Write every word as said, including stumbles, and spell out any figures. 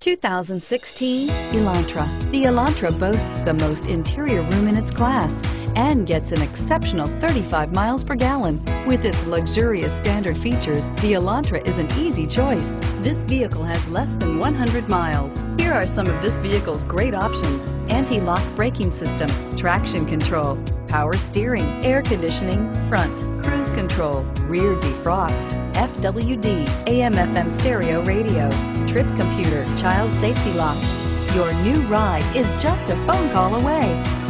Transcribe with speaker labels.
Speaker 1: two thousand sixteen Elantra. The Elantra boasts the most interior room in its class and gets an exceptional thirty-five miles per gallon. With its luxurious standard features, the Elantra is an easy choice. This vehicle has less than one hundred miles. Here are some of this vehicle's great options: anti-lock braking system, traction control, power steering, air conditioning, front, cruise control, rear defrost, F W D, A M F M stereo radio, trip computer, child safety locks. Your new ride is just a phone call away.